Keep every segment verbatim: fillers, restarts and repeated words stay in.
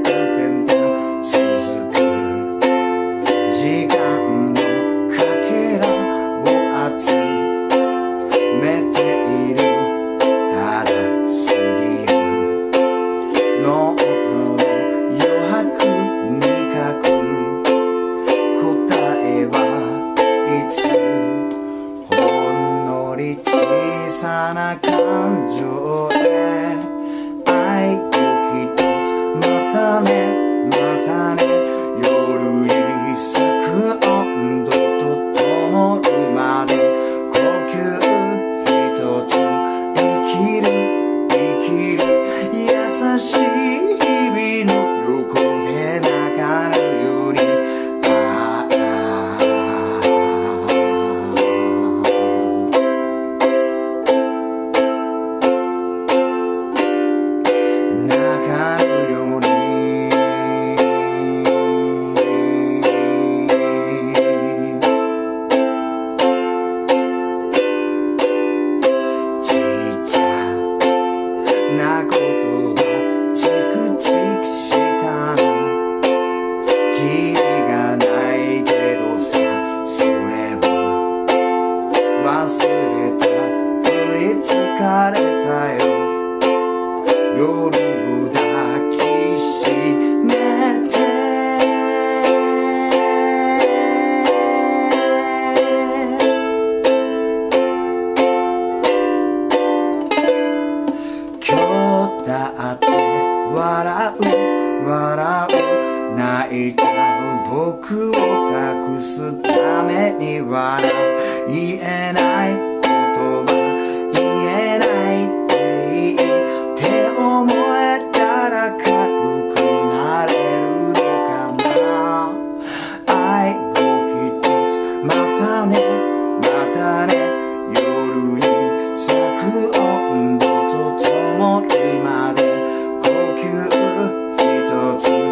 ててんてんてん続く時間のかけらを集めているただ過ぎるノートの余白に書く答えはいつほんのり小さな感情で愛を一つまたねまたね夜に咲く温度と灯るまで呼吸一つ生きる生きる優しい日々の横で泣かぬようにああ泣かぬようにちっちゃなことがチクチクしたのキリがないけどさそれを忘れたふり疲れたよ夜を抱きしめて今日だって笑う笑う泣いちゃう僕を隠すために笑う言えない言葉言えないって言って思えたら軽くなれるのかな愛を一つまたねまたね夜に咲く温度と灯るまで呼吸一つ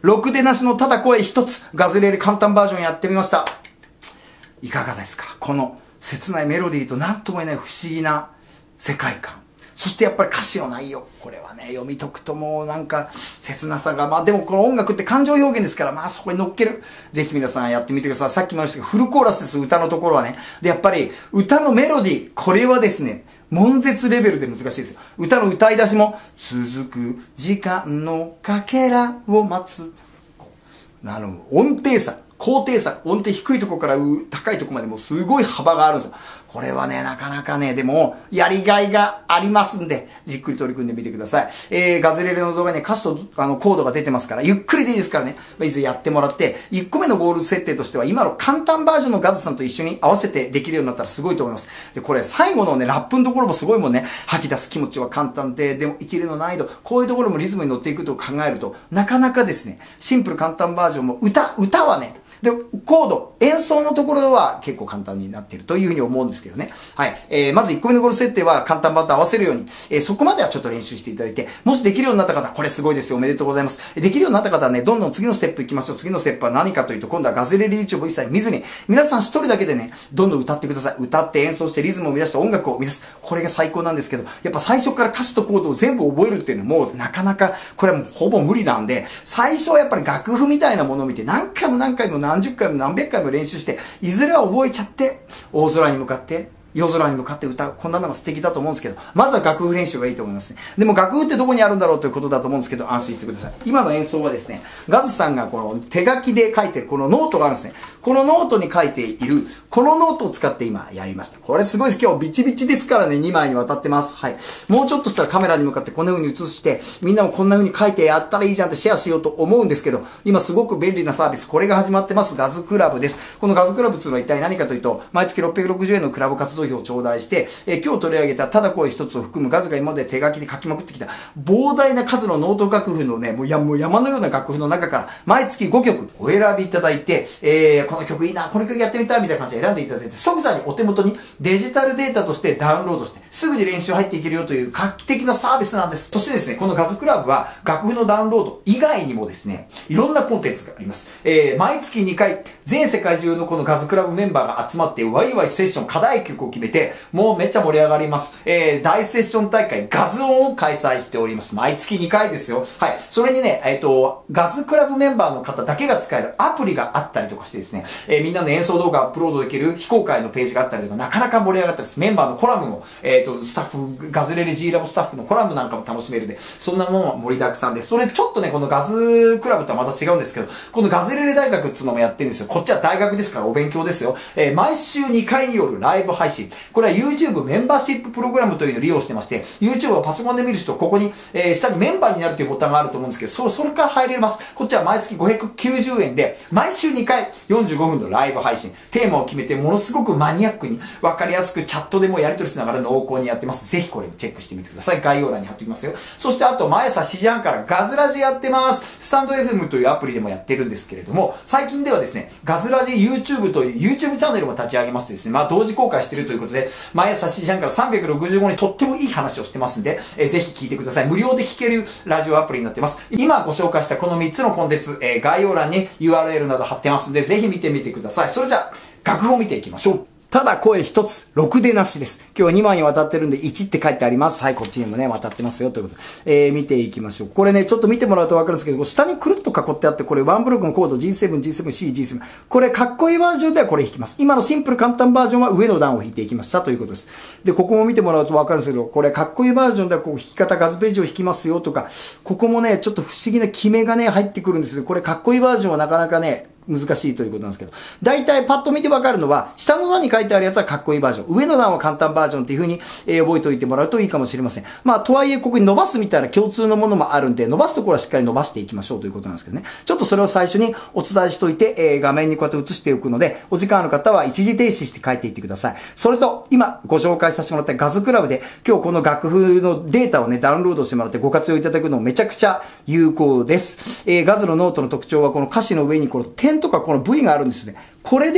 ろくでなしのただ声一つ、ガズレレ簡単バージョンやってみました。いかがですか？この切ないメロディーと何とも言えない不思議な世界観。そしてやっぱり歌詞の内容。これはね、読み解くともうなんか切なさが、まあでもこの音楽って感情表現ですから、まあそこに乗っける。ぜひ皆さんやってみてください。さっきも言いましたけど、フルコーラスです、歌のところはね。で、やっぱり歌のメロディー、これはですね、悶絶レベルで難しいですよ。歌の歌い出しも、続く時間のかけらを待つ。あの、音程差。高低差、音程低いところから高いところまでもうすごい幅があるんですよ。これはね、なかなかね、でも、やりがいがありますんで、じっくり取り組んでみてください。えー、ガズレレの動画に歌詞とあのコードが出てますから、ゆっくりでいいですからね、まあ、いずれやってもらって、いっこめのゴール設定としては、今の簡単バージョンのガズさんと一緒に合わせてできるようになったらすごいと思います。で、これ最後のね、ラップのところもすごいもんね、吐き出す気持ちは簡単で、でも生きるの難易度、こういうところもリズムに乗っていくと考えると、なかなかですね、シンプル簡単バージョンも歌、歌はね、で、コード、演奏のところは結構簡単になっているというふうに思うんですけどね。はい。えー、まずいっこめのゴール設定は簡単版と合わせるように、えー、そこまではちょっと練習していただいて、もしできるようになった方、これすごいですよ。おめでとうございます。できるようになった方はね、どんどん次のステップ行きましょう。次のステップは何かというと、今度はガズレレ YouTube を一切見ずに、皆さん一人だけでね、どんどん歌ってください。歌って演奏してリズムを生み出して音楽を生み出す。これが最高なんですけど、やっぱ最初から歌詞とコードを全部覚えるっていうのはもうなかなか、これはもうほぼ無理なんで、最初はやっぱり楽譜みたいなものを見て、何回も何回も何十回も何百回も練習して、いずれは覚えちゃって、大空に向かって、夜空に向かって歌う。こんなのが素敵だと思うんですけど、まずは楽譜練習がいいと思いますね。でも楽譜ってどこにあるんだろうということだと思うんですけど、安心してください。今の演奏はですね、ガズさんがこの手書きで書いてるこのノートがあるんですね。このノートに書いている、このノートを使って今やりました。これすごいです。今日ビチビチですからね、にまいにわたってます。はい。もうちょっとしたらカメラに向かってこんな風に映して、みんなもこんな風に書いてやったらいいじゃんってシェアしようと思うんですけど、今すごく便利なサービス、これが始まってます。ガズクラブです。このガズクラブっていうのは一体何かというと、毎月ろっぴゃくろくじゅうえんのクラブ活動費を頂戴して、えー、今日取り上げたただ声一つを含むガズが今まで手書きで書きまくってきた膨大な数のノート楽譜のね、もうやもう山のような楽譜の中から毎月ごきょくお選びいただいて、えー、この曲いいな、この曲やってみたいみたいな感じで選んでいただいて、即座にお手元にデジタルデータとしてダウンロードして、すぐに練習入っていけるよという画期的なサービスなんです。そしてですね、このガズクラブは楽譜のダウンロード以外にもですね、いろんなコンテンツがあります。えー、毎月にかい、全世界中のこのガズクラブメンバーが集まってワイワイセッション課題曲を決めて、もうめっちゃ盛り上がります。えー、大セッション大会ガズオンを開催しております。毎月にかいですよ。はい。それにね、えっと、ガズクラブメンバーの方だけが使えるアプリがあったりとかしてですね、えー、みんなの演奏動画アップロードできる非公開のページがあったりとか、なかなか盛り上がったです。メンバーのコラムも、えっと、スタッフ、ガズレレ G ラボスタッフのコラムなんかも楽しめるんで、そんなものは盛りだくさんです。それちょっとね、このガズクラブとはまた違うんですけど、このガズレレ大学っていうのもやってるんですよ。こっちは大学ですからお勉強ですよ。えー、毎週にかいによるライブ配信。これは YouTube メンバーシッププログラムというのを利用してまして、YouTube をパソコンで見る人、ここに、えー、下にメンバーになるというボタンがあると思うんですけど、そ、それから入れます。こっちは毎月ごひゃくきゅうじゅうえんで、毎週にかいよんじゅうごふんのライブ配信。テーマを決めて、ものすごくマニアックに、わかりやすくチャットでもやり取りしながら濃厚にやってます。ぜひこれチェックしてみてください。概要欄に貼っておきますよ。そしてあと、毎朝しちじはんからガズラジやってます。スタンド エフエム というアプリでもやってるんですけれども、最近ではですね、ガズラジ YouTube という YouTube チャンネルも立ち上げましてですね、まあ同時公開しているということで、毎朝しちじはんからさんびゃくろくじゅうごにとってもいい話をしてますんで、えー、ぜひ聞いてください。無料で聞けるラジオアプリになってます。今ご紹介したこのみっつのコンテンツ、えー、概要欄に ユーアールエル など貼ってますんで、ぜひ見てみてください。それじゃあ、楽譜を見ていきましょう。ただ声一つ、ろくでなしです。今日はにまいにわたってるんで、いちって書いてあります。はい、こっちにもね、渡ってますよ、ということで。えー、見ていきましょう。これね、ちょっと見てもらうとわかるんですけど、下にくるっと囲ってあって、これワンブロックのコード ジーセブン、ジーセブン、シー、ジーセブン。これかっこいいバージョンではこれ弾きます。今のシンプル簡単バージョンは上の段を弾いていきましたということです。で、ここも見てもらうとわかるんですけど、これかっこいいバージョンではこう弾き方ガズページを弾きますよとか、ここもね、ちょっと不思議な決めがね、入ってくるんですけど、これかっこいいバージョンはなかなかね、難しいということなんですけど、大体パッと見てわかるのは、下の段に書いてあるやつはかっこいいバージョン、上の段は簡単バージョンっていう風に、えー、覚えておいてもらうといいかもしれません。まあ、とはいえ、ここに伸ばすみたいな共通のものもあるんで、伸ばすところはしっかり伸ばしていきましょうということなんですけどね。ちょっとそれを最初にお伝えしておいて、えー、画面にこうやって映しておくので、お時間ある方は一時停止して書いていってください。それと、今ご紹介させてもらったガズクラブで、今日この楽譜のデータをね、ダウンロードしてもらってご活用いただくのもめちゃくちゃ有効です。えー、ガズのノートの特徴は、この歌詞の上にこの点とかこの V があるんですね。これで、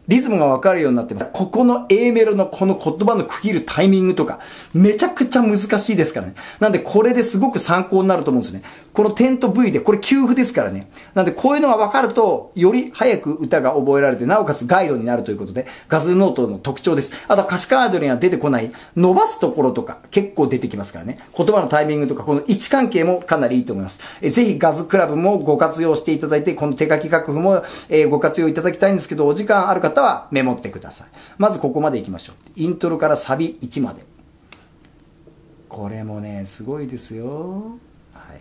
リズムがわかるようになってます。ここの A メロのこの言葉の区切るタイミングとか、めちゃくちゃ難しいですからね。なんでこれですごく参考になると思うんですね。この点と V で、これ休符ですからね。なんでこういうのがわかると、より早く歌が覚えられて、なおかつガイドになるということで、ガズノートの特徴です。あと歌詞カードには出てこない、伸ばすところとか、結構出てきますからね。言葉のタイミングとか、この位置関係もかなりいいと思います。えぜひガズクラブもご活用していただいて、この手書き楽譜も、えー、ご活用いただきたいんですけど、お時間ある方はメモってください。まずここまで行きましょう。イントロからサビいちまで。これもね、すごいですよ。はい。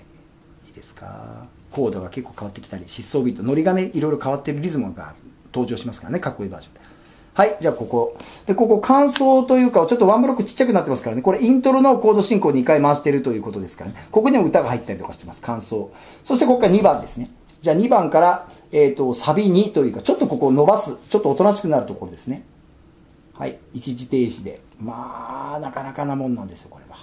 いいですか。コードが結構変わってきたり、疾走ビート、ノリがね、いろいろ変わってるリズムが登場しますからね、かっこいいバージョンで。はい、じゃあここ。で、ここ感想というか、ちょっとワンブロックちっちゃくなってますからね。これイントロのコード進行をにかい回してるということですからね。ここにも歌が入ったりとかしてます、感想。そしてここからにばんですね。じゃあにばんから、えっと、サビにというか、ちょっとここを伸ばす、ちょっとおとなしくなるところですね。はい、一時停止で。まあ、なかなかなもんなんですよ、これは。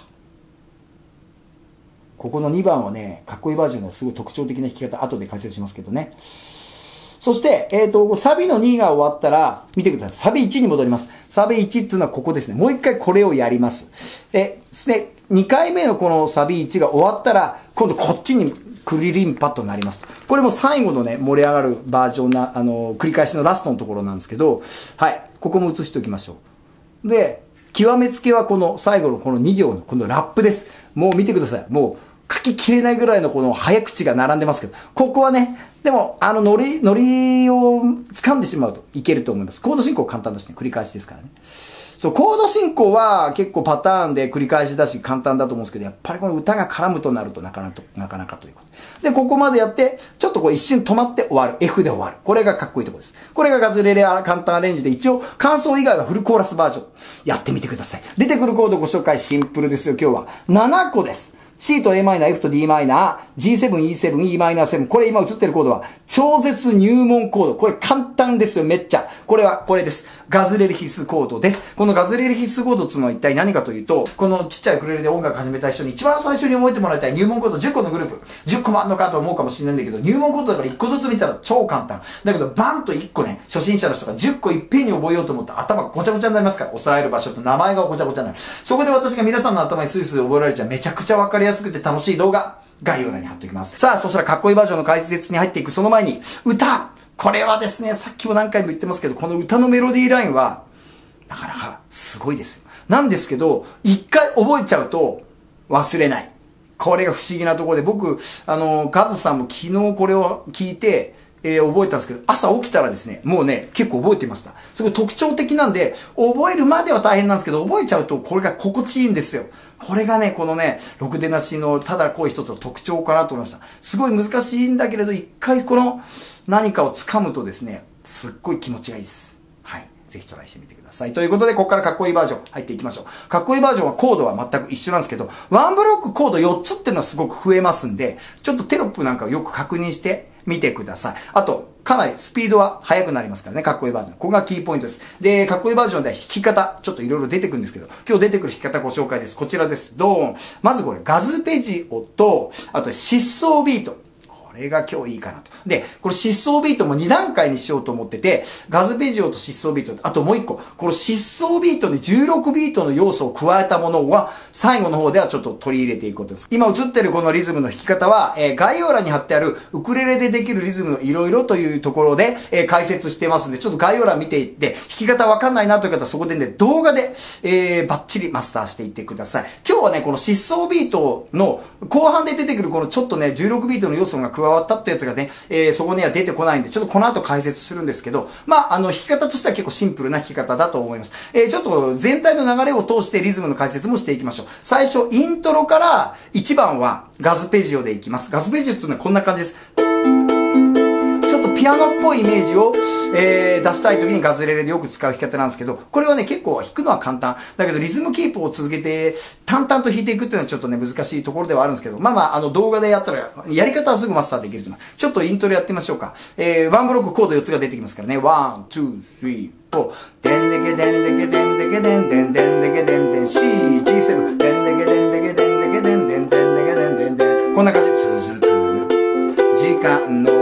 ここのにばんはね、かっこいいバージョンがすごい特徴的な弾き方、後で解説しますけどね。そして、えっと、サビのにが終わったら、見てください。サビいちに戻ります。サビいちっていうのはここですね。もう一回これをやります。で、で、にかいめのこのサビいちが終わったら、今度こっちにクリリンパッとなります。これも最後のね、盛り上がるバージョンな、あの、繰り返しのラストのところなんですけど、はい。ここも映しておきましょう。で、極めつけはこの最後のこのに行のこのラップです。もう見てください。もう書ききれないぐらいのこの早口が並んでますけど、ここはね、でも、あの、ノリ、ノリを掴んでしまうといけると思います。コード進行簡単だしね、繰り返しですからね。そう、コード進行は結構パターンで繰り返しだし簡単だと思うんですけど、やっぱりこの歌が絡むとなるとなかなか、なかなかということ。で、ここまでやって、ちょっとこう一瞬止まって終わる。F で終わる。これがかっこいいところです。これがガズレレ簡単アレンジで一応、感想以外はフルコーラスバージョン。やってみてください。出てくるコードご紹介シンプルですよ、今日は。ななこです。C と Am、F と Dm、ジーセブン、イーセブン、イーマイナーセブン。これ今映ってるコードは、超絶入門コード。これ簡単ですよ、めっちゃ。これは、これです。ガズレレ必須コードです。このガズレレ必須コードっていうのは一体何かというと、このちっちゃいウクレレで音楽始めた人に一番最初に覚えてもらいたい入門コードじゅっこのグループ。じゅっこもあんのかと思うかもしれないんだけど、入門コードだからいっこずつ見たら超簡単。だけど、バンといっこね、初心者の人がじゅっこいっぺんに覚えようと思ったら頭がごちゃごちゃになりますから、押さえる場所と名前がごちゃごちゃになる。そこで私が皆さんの頭にスイスイ覚えられちゃうめちゃくちゃわかりやすくて楽しい動画、概要欄に貼っておきます。さあ、そしたらかっこいいバージョンの解説に入っていくその前に、歌これはですね、さっきも何回も言ってますけど、この歌のメロディーラインは、なかなかすごいですよ。なんですけど、一回覚えちゃうと忘れない。これが不思議なところで、僕、あの、カズさんも昨日これを聞いて、えー、覚えたんですけど、朝起きたらですね、もうね、結構覚えてました。すごい特徴的なんで、覚えるまでは大変なんですけど、覚えちゃうとこれが心地いいんですよ。これがね、このね、ろくでなしのただこう一つの特徴かなと思いました。すごい難しいんだけれど、一回この何かを掴むとですね、すっごい気持ちがいいです。はい。ぜひトライしてみてください。ということで、ここからかっこいいバージョン入っていきましょう。かっこいいバージョンはコードは全く一緒なんですけど、ワンブロックコードよっつっていうのはすごく増えますんで、ちょっとテロップなんかをよく確認してみてください。あと、かなりスピードは速くなりますからね、かっこいいバージョン。ここがキーポイントです。で、かっこいいバージョンでは弾き方、ちょっといろいろ出てくるんですけど、今日出てくる弾き方ご紹介です。こちらです。ドーン。まずこれ、ガズペジオと、あと疾走ビート。これが今日いいかなと。で、これ疾走ビートもにだんかいにしようと思ってて、ガズペジオと疾走ビート、あともういっこ、この疾走ビートにじゅうろくビートの要素を加えたものは、最後の方ではちょっと取り入れていこうと思います。今映ってるこのリズムの弾き方は、えー、概要欄に貼ってあるウクレレでできるリズムのいろいろというところで、えー、解説してますんで、ちょっと概要欄見ていって、弾き方わかんないなという方はそこでね、動画で、えー、バッチリマスターしていってください。今日はね、この疾走ビートの後半で出てくるこのちょっとね、じゅうろくビートの要素が加わったってやつがね、えー、そこには出てこないんで、ちょっとこの後解説するんですけど、まあ、あの、弾き方としては結構シンプルな弾き方だと思います。えー、ちょっと全体の流れを通してリズムの解説もしていきましょう。最初、イントロからいちばんはガズペジオでいきます。ガズペジオっていうのはこんな感じです。ちょっとピアノっぽいイメージを、えー、出したい時にガズレレでよく使う弾き方なんですけど、これはね、結構弾くのは簡単。だけどリズムキープを続けて、淡々と弾いていくっていうのはちょっとね、難しいところではあるんですけど、まあまあ、あの動画でやったら、やり方はすぐマスターできると思います。ちょっとイントロやってみましょうか。えー、ワンブロックコードよっつが出てきますからね。ワン、ツー、スリー、フォー。デンデケデンデケデンデケデンデンデンデケデンデン C、ジーセブン、デンデケデンデケデンデケデンデンデンデケデンデンデン。こんな感じで続く。時間のかけらと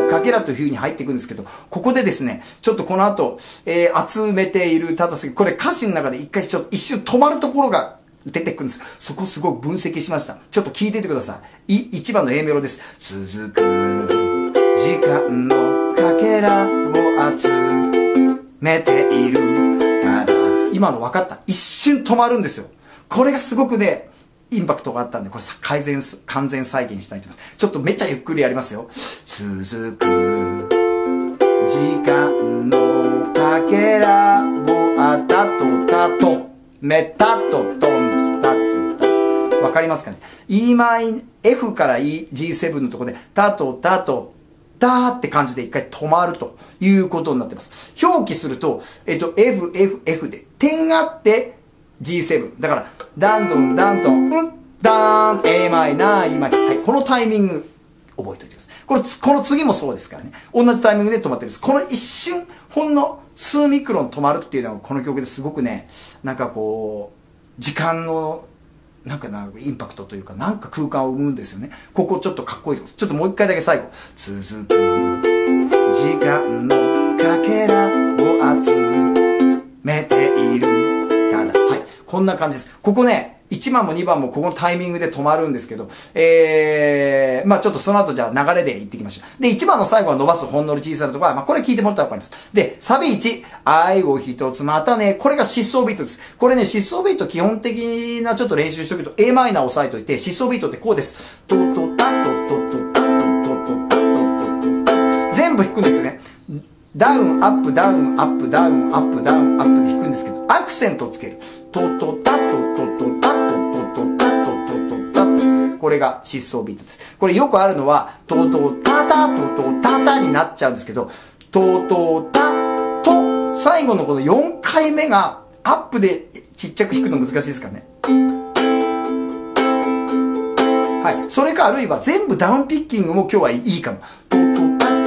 という風に入っていくんですけど、ここでですね、ちょっとこの後、えー、集めているただすぎ、これ歌詞の中で一回ちょっと一瞬止まるところが出てくるんです。そこすごく分析しました。ちょっと聞いててください。い、一番の A メロです。続く時間のかけらを集めている。ただ、今の分かった。一瞬止まるんですよ。これがすごくね、インパクトがあったんで、これ改善、完全再現したいと思います。ちょっとめっちゃゆっくりやりますよ。続く時間のかけらをあたとたとめたととんたつたつ。わかりますかね？ E マイ F から E、ジーセブン のところでたとたとだーって感じで一回止まるということになってます。表記すると、えっと、F、F、F で点があって ジーセブン。だから、ダンドン、ダンドン、うん、ダーン、A マイナー、E マイナー。はい、このタイミング、覚えておいてください。これ、この次もそうですからね。同じタイミングで止まってるんです。この一瞬、ほんの数ミクロン止まるっていうのがこの曲ですごくね、なんかこう、時間の、なんかな、インパクトというか、なんか空間を生むんですよね。ここちょっとかっこいいです。ちょっともう一回だけ最後。続く時間のかけらを集めている。ただ、はい。こんな感じです。ここね、いちばんもにばんもここのタイミングで止まるんですけど、えー、まあちょっとその後じゃあ流れで言ってきましょう。で、いちばんの最後は伸ばすほんのり小さなところは、まあこれ聞いてもらったらわかります。で、サビいち、愛を一つまたね、これが疾走ビートです。これね、疾走ビート基本的なちょっと練習しておくと A マイナーを押さえといて、疾走ビートってこうです。トトタトトトタトトトタトトタ全部弾くんですよね。ダウン、アップ、ダウン、アップ、ダウン、アップ、ダウン、アップで弾くんですけど、アクセントをつける。トトタトトトタトトトタトトトタト。これが疾走ビートです。これよくあるのは、トトタタトトタタになっちゃうんですけど、トトタと、最後のこのよんかいめが、アップでちっちゃく弾くの難しいですからね。はい。それかあるいは全部ダウンピッキングも今日はいいかも。トトタ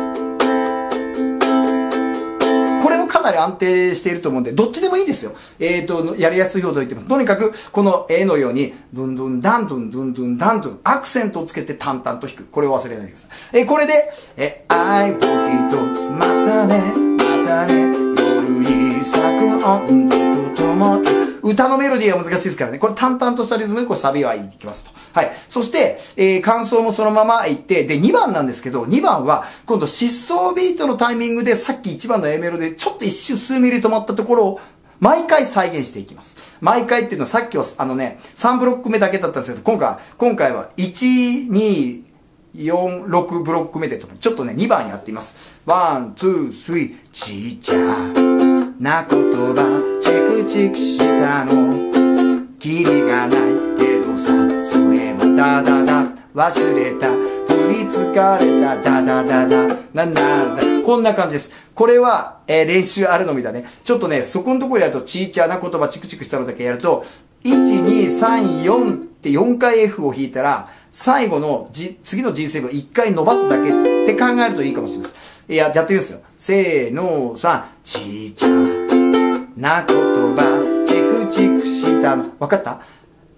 かなり安定していると思うんで、どっちでもいいですよ。えっと、やりやすい方と言ってます。とにかく、この絵のように、ドンドンダンドンドンドンダンドン、アクセントをつけて淡々と弾く。これを忘れないでください。えー、これで、えー、愛を一つ、またね、またね、夜に咲く温度とともに、歌のメロディーが難しいですからね。これ淡々としたリズムでこれサビはいきますと。はい。そして、えー、感想もそのままいって、で、にばんなんですけど、にばんは、今度疾走ビートのタイミングで、さっきいちばんの A メロで、ちょっと一瞬数ミリ止まったところを、毎回再現していきます。毎回っていうのはさっきは、あのね、さんブロック目だけだったんですけど、今回は、今回はいち、に、よん、ろくブロック目でと、ちょっとね、にばんやっています。ワン、ツー、スリー、ちっちゃな言葉、チクチクしたの。キリがないけどさ、それはダダダ、忘れた、振りつかれた、ダダダダ、なんだだ、こんな感じです。これは、えー、練習あるのみだね。ちょっとね、そこのところやると、ちいちゃな言葉、チクチクしたのだけやると、いち、に、さん、よんってよんかい F を弾いたら、最後の、G、次の ジーセブンをいっかい伸ばすだけって考えるといいかもしれません。いや、やってみますよ。せーの、さ、ちいちゃな言葉、チクチクしたの。わかった？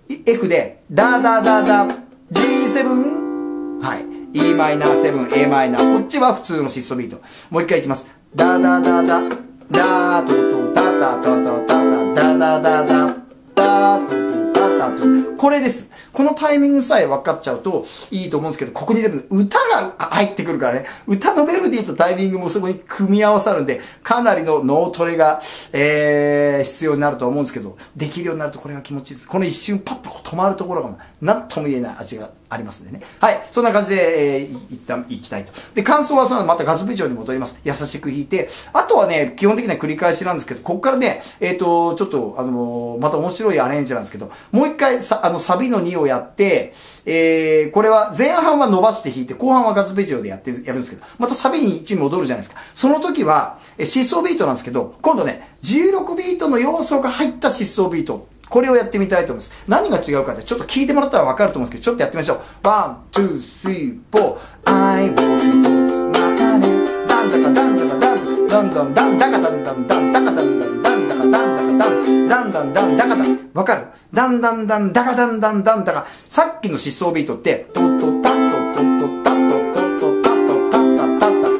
F で、ダダダダ、ジーセブン。はい。E マイナーセブン、A マイナー。こっちは普通の疾走ビート。もう一回いきます。ダダダダ、ダトトタタタタタタ、ダダダダ、ダトトタタト。これです。このタイミングさえ分かっちゃうといいと思うんですけど、ここにでも歌が入ってくるからね。歌のメロディーとタイミングもそこに組み合わさるんで、かなりの脳トレが、えー、必要になると思うんですけど、できるようになるとこれが気持ちいいです。この一瞬パッと止まるところが、なんとも言えない味がありますんでね。はい。そんな感じで、えー、一旦行きたいと。で、感想はそのまたガズビジョに戻ります。優しく弾いて、あとはね、基本的には繰り返しなんですけど、ここからね、えっと、ちょっと、あのー、また面白いアレンジなんですけど、もう一回さ、あの、サビのにをやって、えー、これは前半は伸ばして弾いて、後半はガズベジオでやって、やるんですけど、またサビにいち戻るじゃないですか。その時は、え疾走ビートなんですけど、今度ね、じゅうろくビートの要素が入った疾走ビート。これをやってみたいと思います。何が違うかってちょっと聞いてもらったらわかると思うんですけど、ちょっとやってみましょう。ワン、ツー、スリー、フォー。愛を一つまたね。ダンダカダンダカダン、ダンダンダンダカダンダンダンダカダンダンダンダカダンダカダン、ダンダンダンダカダン。わかる？ダンダンダンダカダンダンダンダカ。さっきの疾走ビートって、トトタトトトタトトトタトタタタタタ。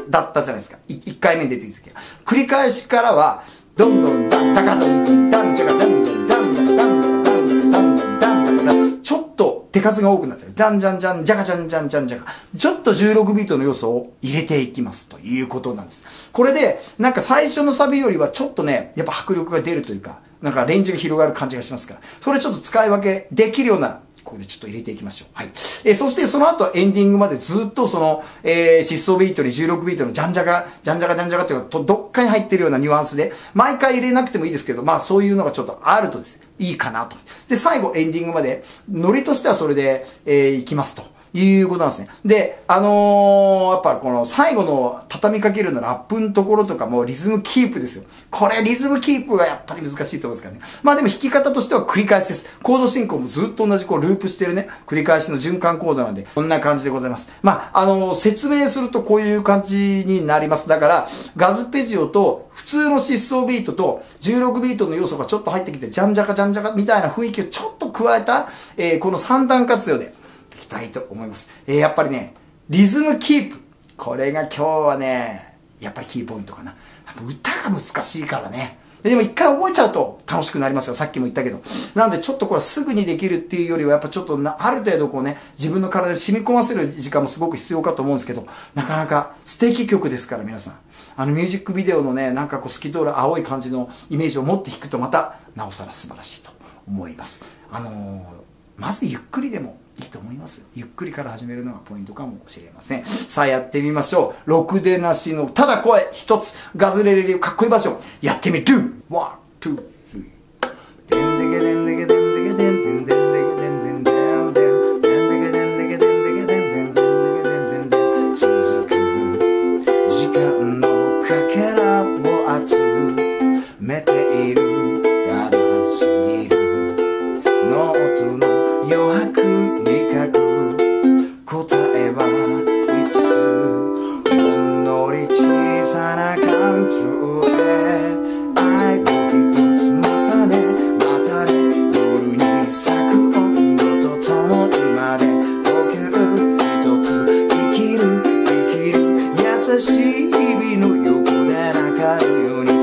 だったじゃないですか。いっかいめに出てきた時は。繰り返しからは、どんどんダン、ダカドンドン、ダンジャカダンドン、ダンダカダンダカダンダカダンドン、ダンダカダン、ちょっと手数が多くなってる。ダンジャンジャン、ジャカジャンジャンジャンジャカ。ちょっとじゅうろくビートの要素を入れていきますということなんです。これで、なんか最初のサビよりはちょっとね、やっぱ迫力が出るというか、なんかレンジが広がる感じがしますから、それちょっと使い分けできるようなら、ここでちょっと入れていきましょう。はい。えー、そしてその後エンディングまでずっとその、えー、疾走ビートにじゅうろくビートのジャンジャカ、ジャンジャカジャンジャカっていうのがどっかに入ってるようなニュアンスで、毎回入れなくてもいいですけど、まあそういうのがちょっとあるとですね、いいかなと。で、最後エンディングまで、ノリとしてはそれで、えー、いきますと。いうことなんですね。で、あのー、やっぱこの最後の畳みかけるのラップのところとかもリズムキープですよ。これリズムキープがやっぱり難しいと思うんですからね。まあでも弾き方としては繰り返しです。コード進行もずっと同じこうループしてるね、繰り返しの循環コードなんで、こんな感じでございます。まあ、あのー、説明するとこういう感じになります。だから、ガズペジオと普通の疾走ビートとじゅうろくビートの要素がちょっと入ってきて、ジャンジャカジャンジャカみたいな雰囲気をちょっと加えた、えー、この三段活用で、いきたいと思います。えー、やっぱりね、リズムキープ。これが今日はね、やっぱりキーポイントかな。歌が難しいからね。でも一回覚えちゃうと楽しくなりますよ。さっきも言ったけど。なのでちょっとこれすぐにできるっていうよりは、やっぱちょっとな、ある程度こうね、自分の体に染み込ませる時間もすごく必要かと思うんですけど、なかなか素敵曲ですから皆さん。あのミュージックビデオのね、なんかこう透き通る青い感じのイメージを持って弾くとまた、なおさら素晴らしいと思います。あのー、まずゆっくりでも、いいと思います。ゆっくりから始めるのがポイントかもしれません。さあやってみましょう。ろくでなしのただ声一つ。ガズレレレかっこいいバージョン。やってみる。ワン、ツー、スリー。でんでけでんでけでんでけでんでんでんでけでんでんでんでんでんでけでんでけでんでけでんでんでんでけでんでん続く時間のかけらを集めている。ただ過ぎるノートの余白に書く答えはいつほんのり小さな感情で愛を一つまたねまたね夜に咲く温度と灯るまで呼吸一つ生きる生きる優しい日々の横で泣かるように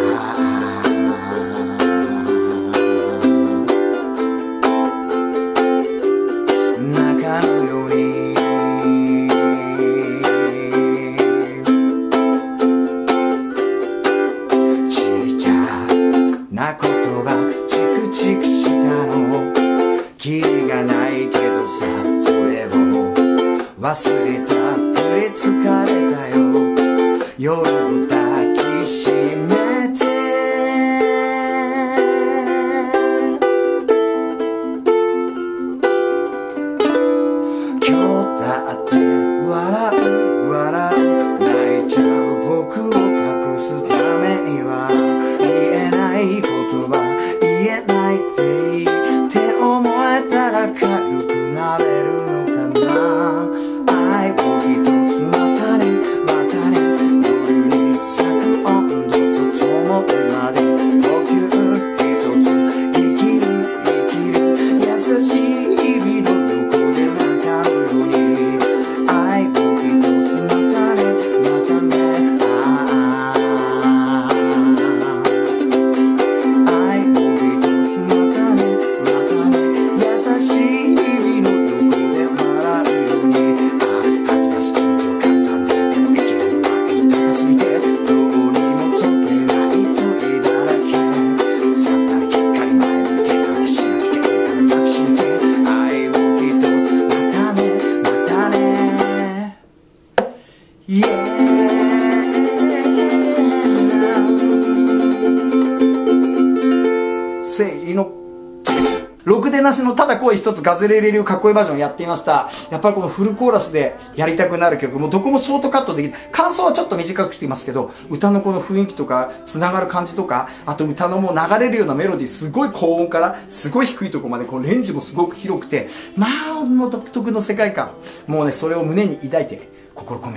な言葉チクチクしたのキリがないけどさそれを忘れたふり疲れたよ夜を抱きしめて今日だって笑う笑う泣いちゃう僕を隠すためには言えない言葉言えないっていいって思えたら軽くなれるのかな愛を一つまたねまたね夜に咲く温度と灯るまで呼吸一つ生きる生きる優しい日々の横で泣かるように愛を一つまたねまたねああ愛を一つまたねまたね優しい日々の横で笑うように吐き出す気持ちを簡単ででも生きるのは色高すぎてどうにも解けない問いだらけさっぱりきっかり前向いて果てしなくていいから抱きしめて愛を一つまたねまたねイエーイせーのろくでなしのただ声一つガズレレ流かっこいいバージョンやってみました。やっぱりこのフルコーラスでやりたくなる曲、もうどこもショートカットできる。感想はちょっと短くしていますけど、歌のこの雰囲気とか、つながる感じとか、あと歌のもう流れるようなメロディー、すごい高音からすごい低いところまで、こうレンジもすごく広くて、まあ、もう独特の世界観。もうね、それを胸に抱いて、心込めて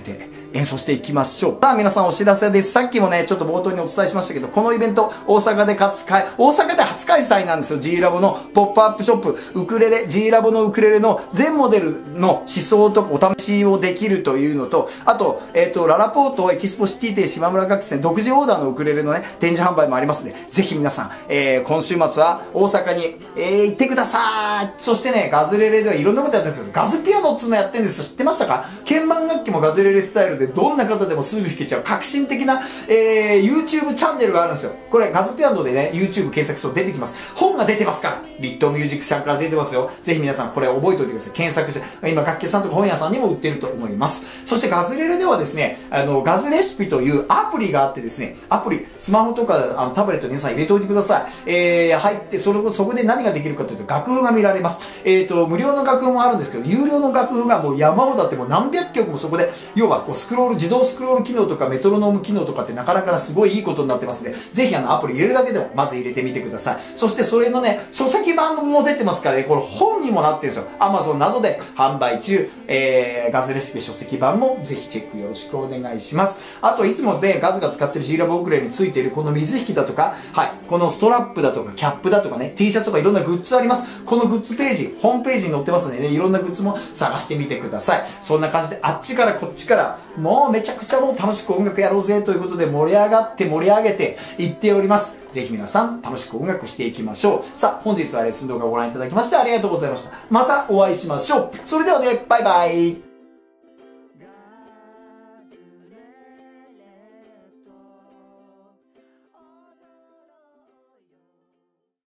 演奏していきましょう。さあ皆さんお知らせです。さっきもね、ちょっと冒頭にお伝えしましたけど、このイベント、大阪で初開、大阪で初開催なんですよ。G ラボのポップアップショップ、ウクレレ、G ラボのウクレレの全モデルの思想とかお試しをできるというのと、あと、えっと、ララポートエキスポシティ店島村楽器店独自オーダーのウクレレのね、展示販売もありますので、ぜひ皆さん、えー、今週末は大阪に、えー、行ってください。そしてね、ガズレレではいろんなことやってるんですけど、ガズピアノっつうのやってるんですよ。知ってましたか？鍵盤楽器もガズレレスタイルでどんな方でもすぐ弾けちゃう革新的な、えー、YouTube チャンネルがあるんですよ。これガズピアノでね、YouTube 検索すると出てきます。本が出てますから。リットミュージックさんから出てますよ。ぜひ皆さんこれ覚えておいてください。検索して、今楽器屋さんとか本屋さんにも売ってると思います。そしてガズレレではですね、あの、ガズレシピというアプリがあってですね、アプリ、スマホとかあのタブレットに皆さん入れておいてください。えー、入って、それ、そこで何ができるかというと楽譜が見られます。えーと、無料の楽譜もあるんですけど、有料の楽譜がもう山ほどあってもう何百曲もそこで、要はこうスクロール、自動スクロール機能とかメトロノーム機能とかってなかなかすごいいいことになってますんで、ぜひあのアプリ入れるだけでもまず入れてみてください。そしてそれのね、書籍版も出てますからね、これ本にもなってるんですよ。Amazon などで販売中、えー、ガズレシピ書籍版もぜひチェックよろしくお願いします。あといつもね、ガズが使ってる G ラボウクレレについているこの水引きだとか、はい、このストラップだとかキャップだとかね、T シャツとかいろんなグッズあります。このグッズページ、ホームページに載ってますのでね、いろんなグッズも探してみてください。そんな感じであっちからこっちから、もうめちゃくちゃもう楽しく音楽やろうぜということで盛り上がって盛り上げていっております。ぜひ皆さん楽しく音楽していきましょう。さあ、本日はレッスン動画をご覧いただきましてありがとうございました。またお会いしましょう。それではね、バイバイ。